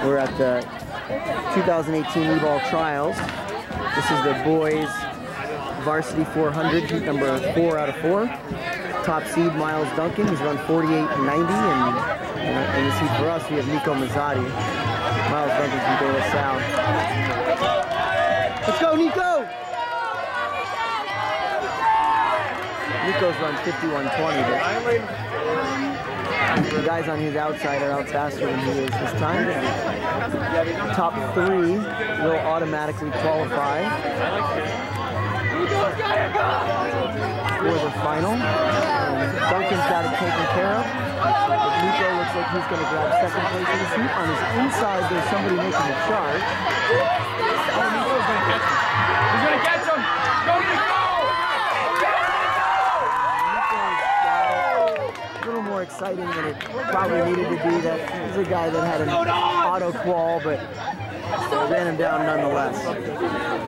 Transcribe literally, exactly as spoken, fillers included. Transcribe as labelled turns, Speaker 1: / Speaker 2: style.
Speaker 1: We're at the two thousand eighteen E-Ball Trials. This is the boys Varsity four hundred, heat number four out of four. Top seed Miles Duncan, he's run forty-eight ninety, and uh, in this heat for us we have Nico Mazzotti. Miles Duncan from De La Salle. Let's go, Nico! Nico's run fifty-one twenty, but the guys on his outside are out faster than he is this time. Top three will automatically qualify for the final. And Duncan's got it taken care of. But Nico looks like he's going to grab second place in this heat. On his inside, there's somebody making a charge.
Speaker 2: Oh, Nico's going to catch him. He's going to catch him. Go, Nico!
Speaker 1: A little more exciting than it probably needed to be. That he's a guy that had an auto qual, but ran him down nonetheless.